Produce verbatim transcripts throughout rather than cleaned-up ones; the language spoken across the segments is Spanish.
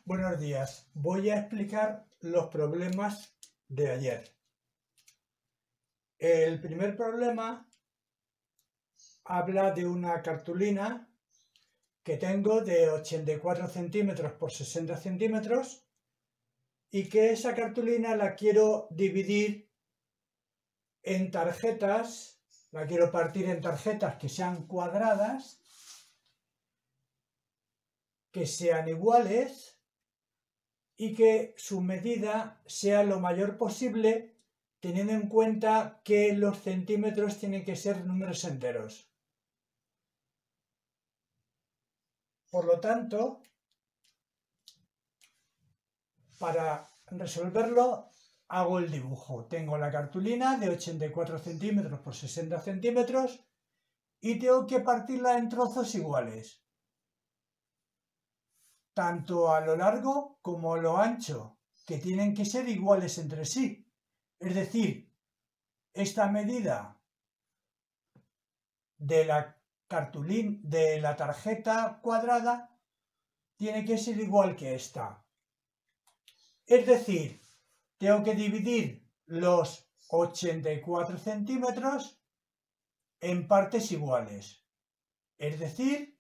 Buenos días. Voy a explicar los problemas de ayer. El primer problema habla de una cartulina que tengo de ochenta y cuatro centímetros por sesenta centímetros y que esa cartulina la quiero dividir en tarjetas, la quiero partir en tarjetas que sean cuadradas, que sean iguales y que su medida sea lo mayor posible, teniendo en cuenta que los centímetros tienen que ser números enteros. Por lo tanto, para resolverlo hago el dibujo. Tengo la cartulina de ochenta y cuatro centímetros por sesenta centímetros y tengo que partirla en trozos iguales, tanto a lo largo como a lo ancho, que tienen que ser iguales entre sí. Es decir, esta medida de la cartulina, de la tarjeta cuadrada, tiene que ser igual que esta. Es decir, tengo que dividir los ochenta y cuatro centímetros en partes iguales. Es decir,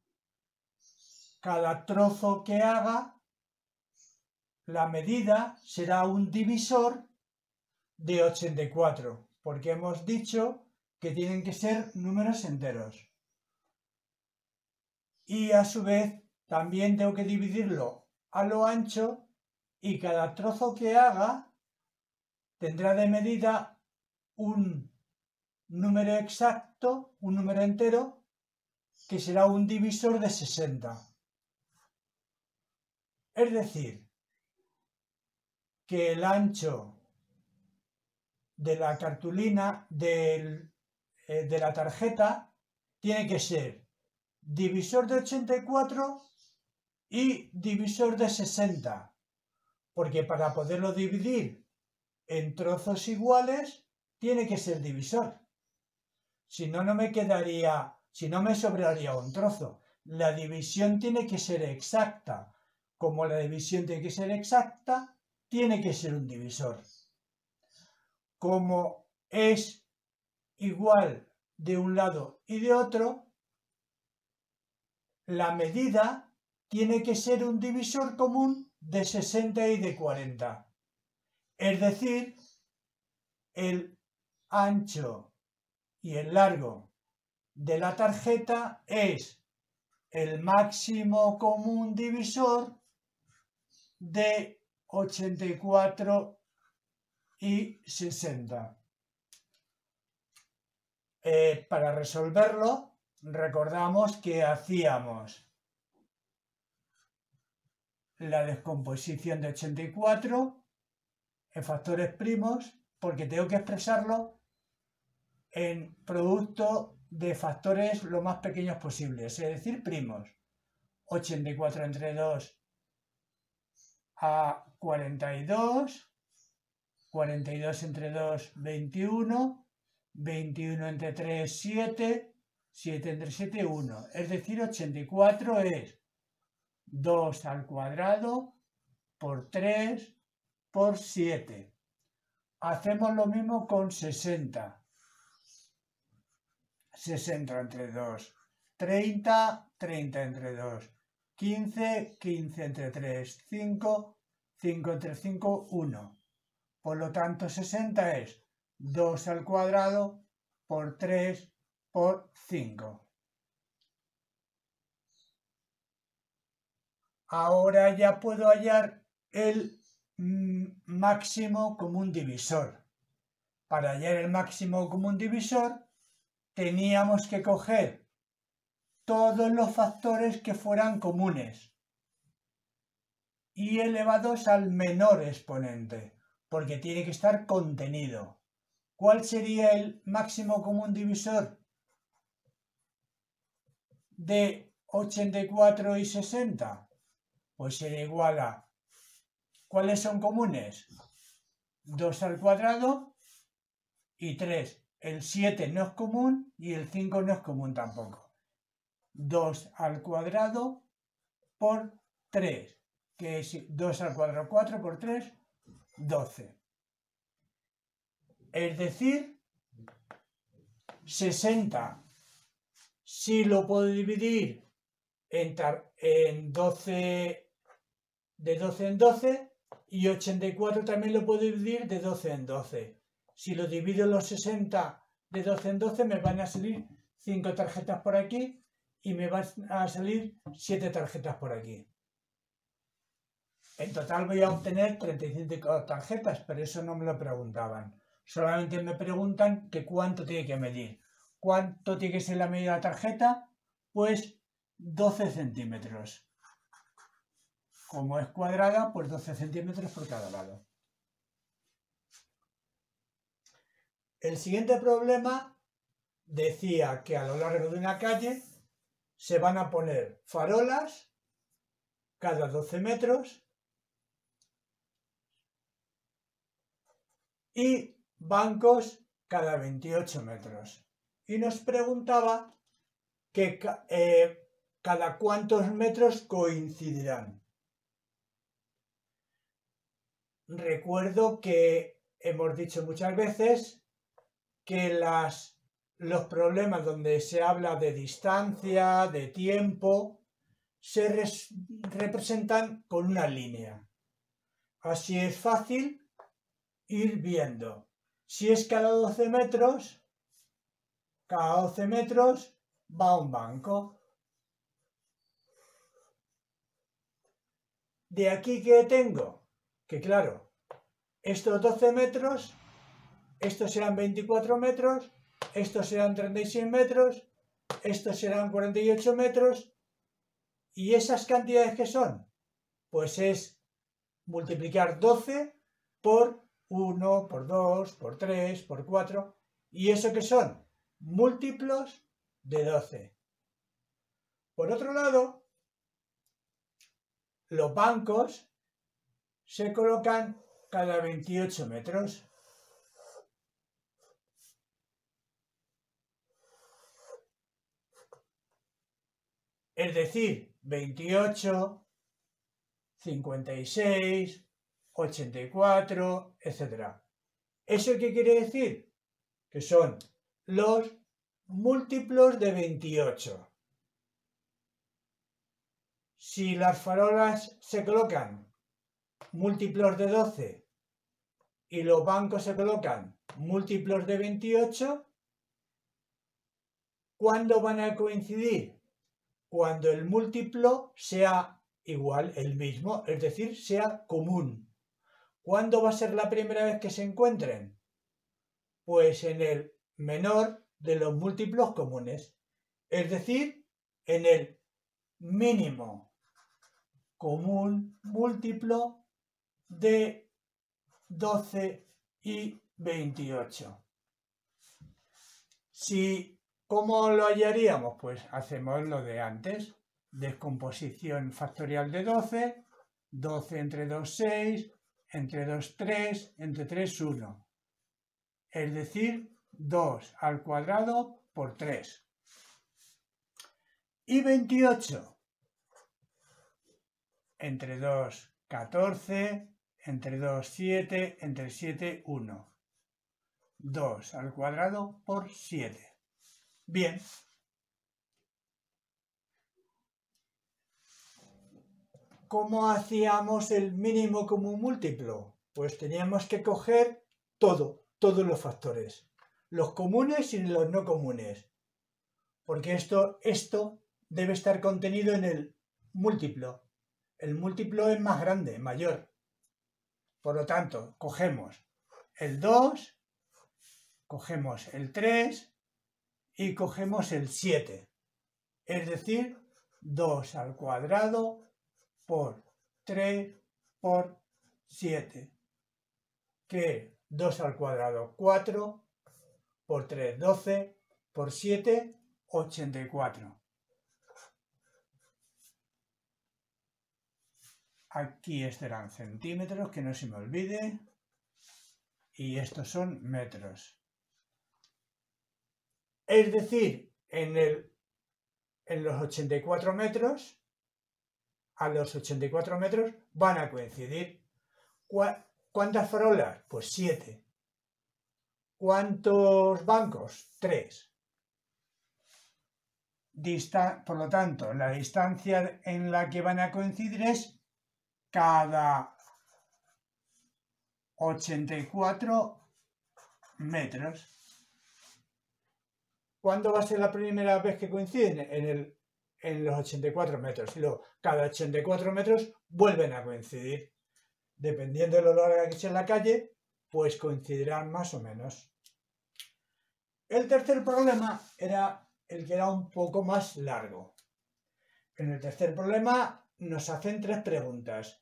cada trozo que haga, la medida será un divisor de ochenta y cuatro, porque hemos dicho que tienen que ser números enteros. Y a su vez también tengo que dividirlo a lo ancho y cada trozo que haga tendrá de medida un número exacto, un número entero, que será un divisor de sesenta. Es decir, que el ancho de la cartulina del, eh, de la tarjeta tiene que ser divisor de ochenta y cuatro y divisor de sesenta, porque para poderlo dividir en trozos iguales tiene que ser divisor. Si no, no me quedaría, si no me sobraría un trozo. La división tiene que ser exacta. Como la división tiene que ser exacta, tiene que ser un divisor. Como es igual de un lado y de otro, la medida tiene que ser un divisor común de sesenta y de cuarenta. Es decir, el ancho y el largo de la tarjeta es el máximo común divisor de ochenta y cuatro y sesenta. Eh, para resolverlo, recordamos que hacíamos la descomposición de ochenta y cuatro en factores primos, porque tengo que expresarlo en producto de factores lo más pequeños posibles, es decir, primos. ochenta y cuatro entre dos a cuarenta y dos, cuarenta y dos entre dos, veintiuno, veintiuno entre tres, siete, siete entre siete, uno. Es decir, ochenta y cuatro es dos al cuadrado por tres por siete. Hacemos lo mismo con sesenta. sesenta entre dos, treinta, treinta entre dos, quince, quince entre tres, cinco, cinco entre cinco, uno. Por lo tanto, sesenta es dos al cuadrado por tres por cinco. Ahora ya puedo hallar el máximo común divisor. Para hallar el máximo común divisor, teníamos que coger todos los factores que fueran comunes y elevados al menor exponente, porque tiene que estar contenido. ¿Cuál sería el máximo común divisor de ochenta y cuatro y sesenta? Pues sería igual a, ¿cuáles son comunes? dos al cuadrado y tres. El siete no es común y el cinco no es común tampoco. dos al cuadrado por tres. que es dos al cuadrado, cuatro por tres, doce. Es decir, sesenta, si lo puedo dividir en, en doce, de doce en doce, y ochenta y cuatro también lo puedo dividir de doce en doce. Si lo divido los sesenta de doce en doce, me van a salir cinco tarjetas por aquí y me van a salir siete tarjetas por aquí. En total voy a obtener treinta y cinco tarjetas, pero eso no me lo preguntaban. Solamente me preguntan que cuánto tiene que medir. ¿Cuánto tiene que ser la medida de la tarjeta? Pues doce centímetros. Como es cuadrada, pues doce centímetros por cada lado. El siguiente problema decía que a lo largo de una calle se van a poner farolas cada doce metros y bancos cada veintiocho metros. Y nos preguntaba que eh, cada cuántos metros coincidirán. Recuerdo que hemos dicho muchas veces que las, los problemas donde se habla de distancia, de tiempo, se res, representan con una línea. Así es fácil ir viendo. Si es cada doce metros, cada doce metros va un banco. De aquí que tengo, que claro, estos doce metros, estos serán veinticuatro metros, estos serán treinta y seis metros, estos serán cuarenta y ocho metros, y esas cantidades que son, pues es multiplicar doce por uno, por dos, por tres, por cuatro, y eso que son múltiplos de doce. Por otro lado, los bancos se colocan cada veintiocho metros. Es decir, veintiocho, cincuenta y seis, ochenta y cuatro, etcétera. ¿Eso qué quiere decir? Que son los múltiplos de veintiocho. Si las farolas se colocan múltiplos de doce y los bancos se colocan múltiplos de veintiocho, ¿cuándo van a coincidir? Cuando el múltiplo sea igual, el mismo, es decir, sea común. ¿Cuándo va a ser la primera vez que se encuentren? Pues en el menor de los múltiplos comunes, es decir, en el mínimo común múltiplo de doce y veintiocho. Si ¿Cómo lo hallaríamos? Pues hacemos lo de antes. Descomposición factorial de doce. doce entre dos, seis. Entre dos, tres. Entre tres, uno. Es decir, dos al cuadrado por tres. Y veintiocho. Entre dos, catorce. Entre dos, siete. Entre siete, uno. dos al cuadrado por siete. Bien. ¿Cómo hacíamos el mínimo común múltiplo? Pues teníamos que coger todo, todos los factores. Los comunes y los no comunes. Porque esto, esto debe estar contenido en el múltiplo. El múltiplo es más grande, mayor. Por lo tanto, cogemos el dos, cogemos el tres y cogemos el siete. Es decir, dos al cuadrado por tres por siete. Que dos al cuadrado, cuatro, por tres, doce, por siete, ochenta y cuatro. Aquí estarán centímetros, que no se me olvide. Y estos son metros. Es decir, en, el, en los ochenta y cuatro metros a los ochenta y cuatro metros van a coincidir. ¿Cuántas farolas? Pues siete. ¿Cuántos bancos? tres. Dista- por lo tanto, la distancia en la que van a coincidir es cada ochenta y cuatro metros. ¿Cuándo va a ser la primera vez que coinciden? En, el, en los ochenta y cuatro metros. Y luego, cada ochenta y cuatro metros vuelven a coincidir. Dependiendo de lo larga que sea la calle, pues coincidirán más o menos. El tercer problema era el que era un poco más largo. En el tercer problema nos hacen tres preguntas.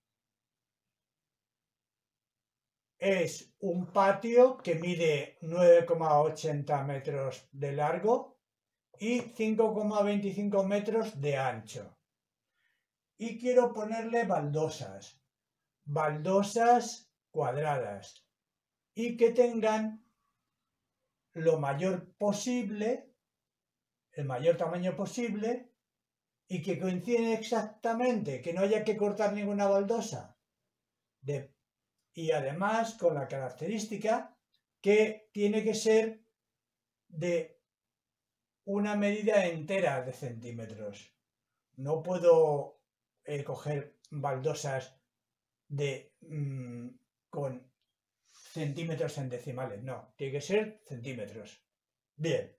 Es un patio que mide nueve coma ochenta metros de largo y cinco coma veinticinco metros de ancho. Y quiero ponerle baldosas. Baldosas cuadradas. Y que tengan lo mayor posible, el mayor tamaño posible, y que coinciden exactamente, que no haya que cortar ninguna baldosa. De, y además con la característica que tiene que ser de una medida entera de centímetros. No puedo eh, coger baldosas de mmm, con centímetros en decimales, no, tiene que ser centímetros. Bien.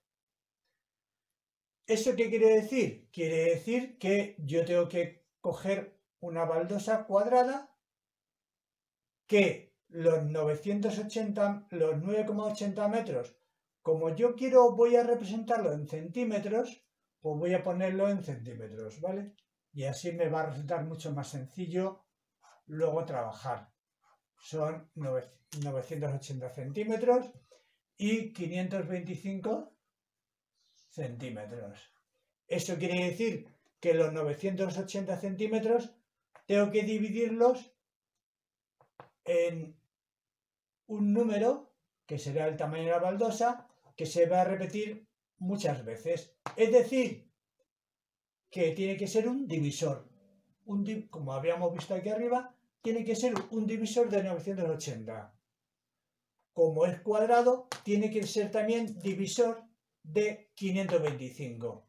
¿Eso qué quiere decir? Quiere decir que yo tengo que coger una baldosa cuadrada que los novecientos ochenta, los nueve coma ochenta metros, como yo quiero, voy a representarlo en centímetros, pues voy a ponerlo en centímetros, ¿vale? Y así me va a resultar mucho más sencillo luego trabajar. Son novecientos ochenta centímetros y quinientos veinticinco centímetros. Eso quiere decir que los novecientos ochenta centímetros tengo que dividirlos en un número, que será el tamaño de la baldosa, que se va a repetir muchas veces. Es decir, que tiene que ser un divisor. Un di como habíamos visto aquí arriba, tiene que ser un divisor de novecientos ochenta. Como es cuadrado, tiene que ser también divisor de quinientos veinticinco.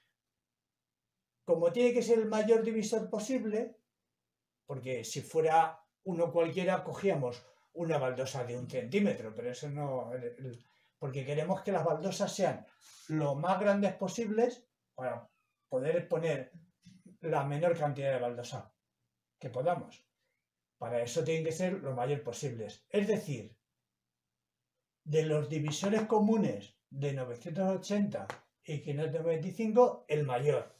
Como tiene que ser el mayor divisor posible, porque si fuera uno cualquiera cogíamos una baldosa de un centímetro, pero eso no... Porque queremos que las baldosas sean lo más grandes posibles para poder poner la menor cantidad de baldosa que podamos. Para eso tienen que ser lo mayor posibles. Es decir, de los divisores comunes de novecientos ochenta y quinientos veinticinco, el mayor.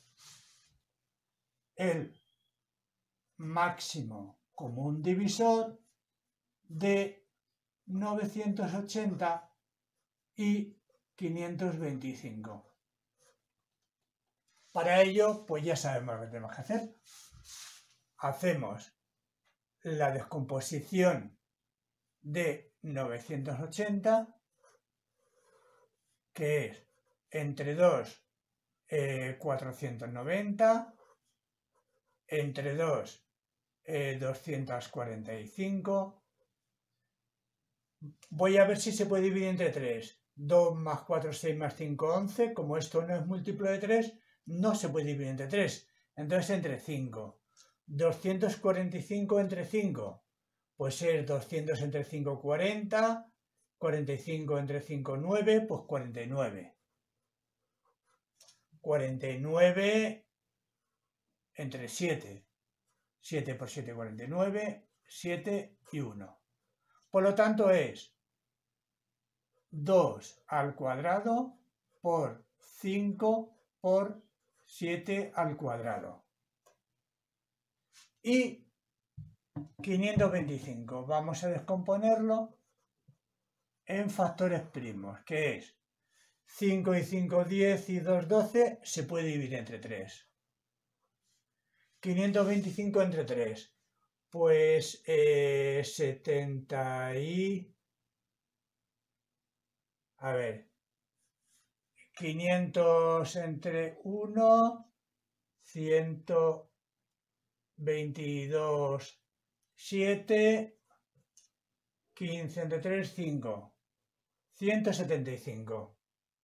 El máximo común divisor de novecientos ochenta y quinientos veinticinco. Para ello, pues ya sabemos lo que tenemos que hacer. Hacemos la descomposición de novecientos ochenta, que es entre dos, eh, cuatrocientos noventa, entre dos, eh, doscientos cuarenta y cinco. Voy a ver si se puede dividir entre tres. dos más cuatro, seis más cinco, once. Como esto no es múltiplo de tres, no se puede dividir entre tres. Entonces entre cinco. doscientos cuarenta y cinco entre cinco. Puede ser doscientos entre cinco, cuarenta. cuarenta y cinco entre cinco, nueve. Pues cuarenta y nueve. cuarenta y nueve entre siete. siete por siete, cuarenta y nueve. siete y uno. Por lo tanto es dos al cuadrado por cinco por siete al cuadrado. Y quinientos veinticinco. Vamos a descomponerlo en factores primos, que es cinco y cinco, diez y dos, doce. Se puede dividir entre tres. quinientos veinticinco entre tres. Pues eh, setenta y... A ver, quinientos entre uno, cien, veintidós, siete, quince entre tres, cinco. ciento setenta y cinco.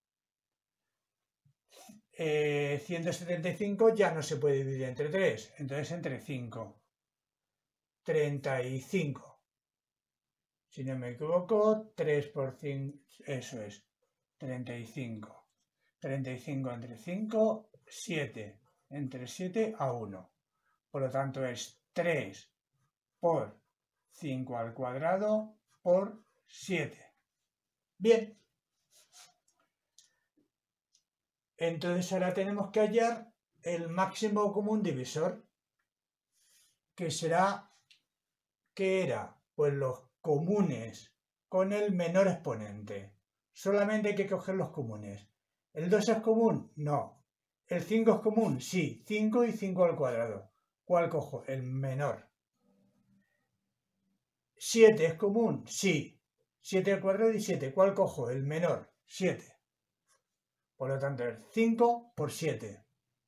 Eh, ciento setenta y cinco ya no se puede dividir entre tres, entonces entre cinco. treinta y cinco. Si no me equivoco, tres por cinco, eso es, treinta y cinco. treinta y cinco entre cinco, siete. Entre siete a uno. Por lo tanto es tres por cinco al cuadrado por siete. Bien. Entonces ahora tenemos que hallar el máximo común divisor, que será, ¿qué era? Pues los comunes con el menor exponente. Solamente hay que coger los comunes. ¿El dos es común? No. ¿El cinco es común? Sí. cinco y cinco al cuadrado. ¿Cuál cojo? El menor. ¿siete es común? Sí. siete al cuadrado y siete. ¿Cuál cojo? El menor. siete. Por lo tanto, es cinco por siete.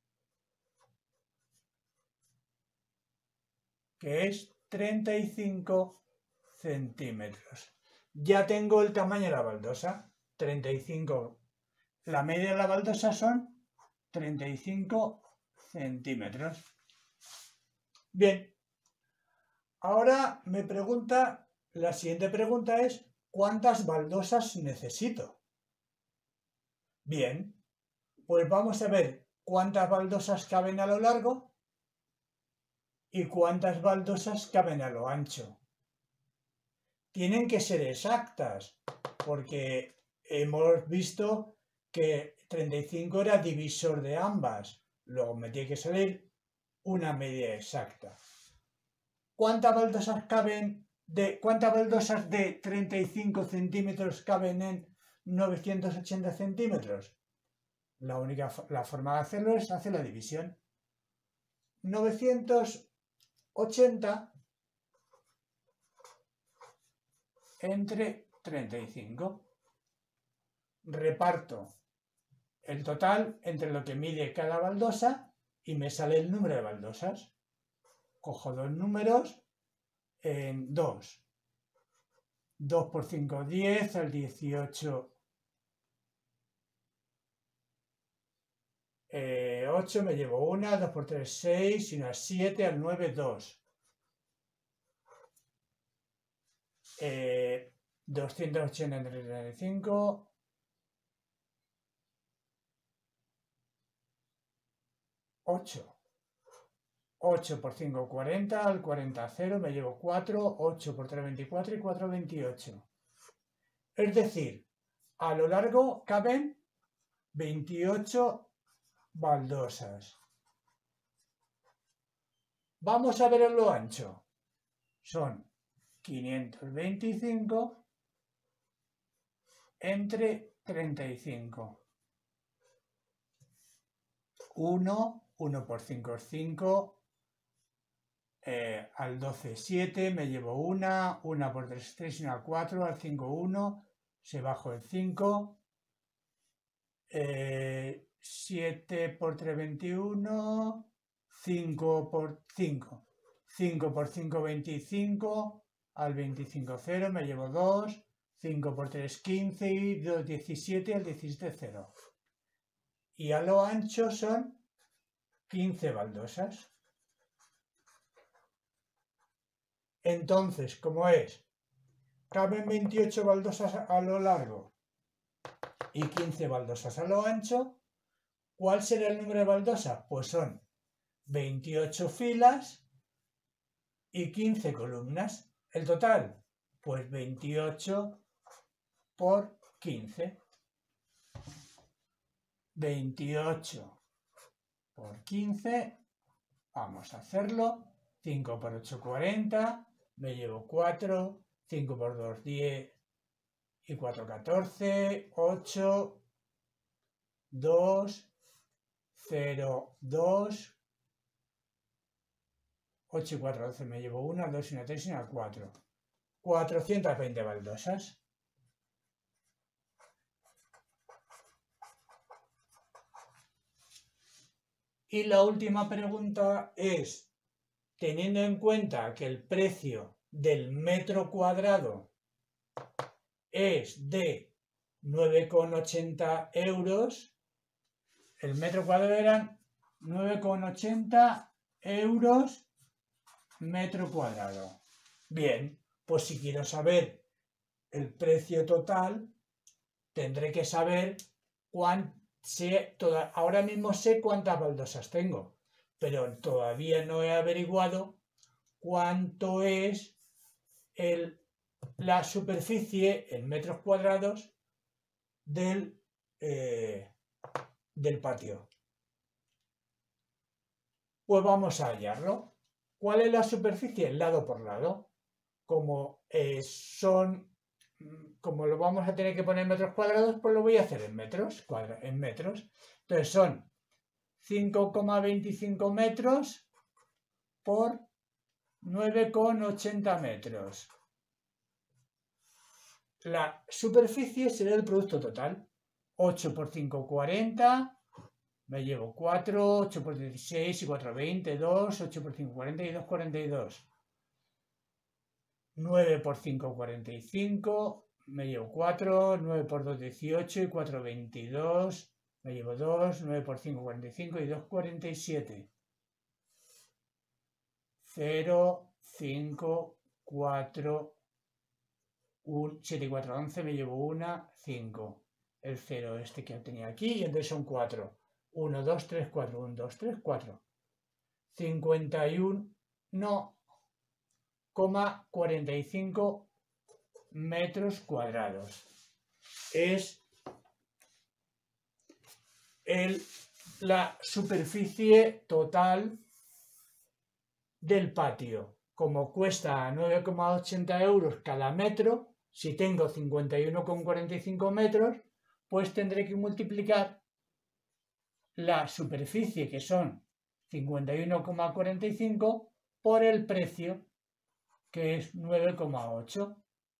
Que es treinta y cinco centímetros. Ya tengo el tamaño de la baldosa. treinta y cinco. La media de la baldosa son treinta y cinco centímetros. Bien. Ahora me pregunta, la siguiente pregunta es, ¿cuántas baldosas necesito? Bien, pues vamos a ver cuántas baldosas caben a lo largo y cuántas baldosas caben a lo ancho. Tienen que ser exactas, porque hemos visto que treinta y cinco era divisor de ambas. Luego me tiene que salir una media exacta. ¿Cuántas baldosas caben de, cuántas baldosas de treinta y cinco centímetros caben en novecientos ochenta centímetros? La única la forma de hacerlo es hacer la división. novecientos ochenta entre treinta y cinco. Reparto el total entre lo que mide cada baldosa y me sale el número de baldosas. Cojo dos números en dos. dos por cinco, diez, al dieciocho, eh, ocho, me llevo una, dos por tres, seis, y una siete, al nueve, dos. Eh, doscientos ochenta entre treinta y cinco, ocho. ocho por cinco, cuarenta, al cuarenta, cero, me llevo cuatro, ocho por tres, veinticuatro y cuatro, veintiocho. Es decir, a lo largo caben veintiocho baldosas. Vamos a ver en lo ancho. Son quinientos veinticinco entre treinta y cinco. uno, uno por cinco es cinco. Eh, al doce, siete, me llevo una, una por tres, tres y una, cuatro, al cinco, uno, se bajo el cinco, eh, siete por tres, veintiuno, cinco por cinco, cinco por cinco, veinticinco, al veinticinco, cero, me llevo dos, cinco por tres, quince y dos, diecisiete, al diecisiete, cero. Y a lo ancho son quince baldosas. Entonces, como es, caben veintiocho baldosas a lo largo y quince baldosas a lo ancho, ¿cuál será el número de baldosas? Pues son veintiocho filas y quince columnas. ¿El total? Pues veintiocho por quince. veintiocho por quince, vamos a hacerlo. cinco por ocho, cuarenta, me llevo cuatro, cinco por dos, diez y cuatro, catorce, ocho, dos, cero, dos, ocho y cuatro, doce, me llevo una, dos y una, tres y una, cuatro. cuatrocientas veinte baldosas. Y la última pregunta es, teniendo en cuenta que el precio del metro cuadrado es de nueve coma ochenta euros, el metro cuadrado eran nueve coma ochenta euros metro cuadrado. Bien, pues si quiero saber el precio total, tendré que saber cuánto. Ahora mismo sé cuántas baldosas tengo, pero todavía no he averiguado cuánto es el, la superficie en metros cuadrados del, eh, del patio. Pues vamos a hallarlo. ¿Cuál es la superficie? Lado por lado. Como eh, son, como lo vamos a tener que poner en metros cuadrados, pues lo voy a hacer en metros, cuadra, en metros. Entonces son cinco coma veinticinco metros por nueve coma ochenta metros. La superficie será el producto total. ocho por cinco, cuarenta. Me llevo cuatro, ocho por dieciséis y cuatro, veintidós, ocho por cinco, cuarenta y dos, cuarenta y dos. nueve por cinco, cuarenta y cinco, me llevo cuatro, nueve por dos, dieciocho y cuatro, veintidós, me llevo dos, nueve por cinco, cuarenta y cinco y dos, cuarenta y siete. cero, cinco, cuatro, uno, siete y cuatro, once, me llevo uno, cinco. El cero este que tenía aquí y entonces son cuatro. uno, dos, tres, cuatro, uno, dos, tres, cuatro. cincuenta y uno coma cuarenta y cinco metros cuadrados. Es el, la superficie total del patio. Como cuesta nueve coma ochenta euros cada metro, si tengo cincuenta y uno coma cuarenta y cinco metros, pues tendré que multiplicar la superficie, que son cincuenta y uno coma cuarenta y cinco, por el precio, que es nueve coma ocho.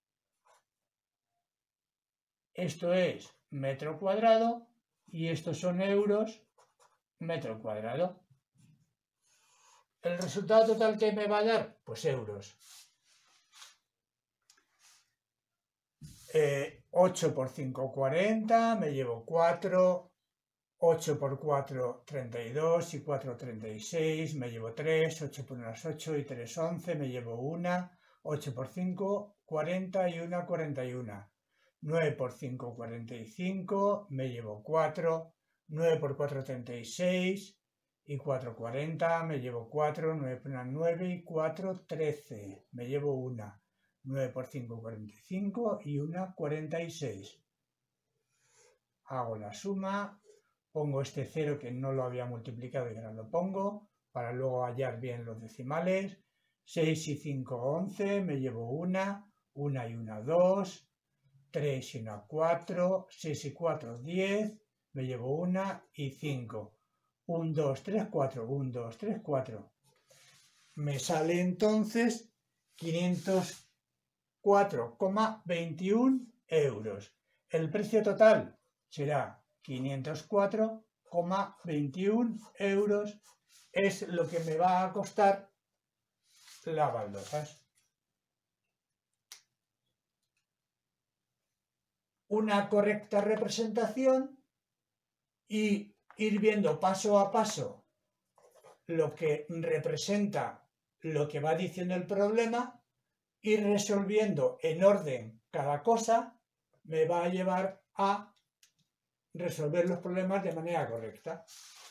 Esto es metro cuadrado y estos son euros metro cuadrado. ¿El resultado total que me va a dar? Pues euros. Eh, ocho por cinco, cuarenta, me llevo cuatro, ocho por cuatro, treinta y dos y cuatro, treinta y seis, me llevo tres, ocho por uno, ocho y tres, once, me llevo uno, ocho por cinco, cuarenta y uno, cuarenta y uno. nueve por cinco, cuarenta y cinco, me llevo cuatro, nueve por cuatro, treinta y seis y cuatro, cuarenta, me llevo cuatro, nueve por uno, nueve y cuatro, trece, me llevo uno, nueve por cinco, cuarenta y cinco y uno, cuarenta y seis. Hago la suma, pongo este cero que no lo había multiplicado y ahora lo pongo para luego hallar bien los decimales. seis y cinco, once, me llevo uno, uno y uno, dos, tres y uno, cuatro, seis y cuatro, diez, me llevo uno y cinco. uno, dos, tres, cuatro, uno, dos, tres, cuatro. Me sale entonces quinientos cuatro coma veintiuno euros. El precio total será quinientos cuatro coma veintiuno euros. Es lo que me va a costar las baldosas. Una correcta representación y ir viendo paso a paso lo que representa lo que va diciendo el problema, ir resolviendo en orden cada cosa, me va a llevar a resolver los problemas de manera correcta.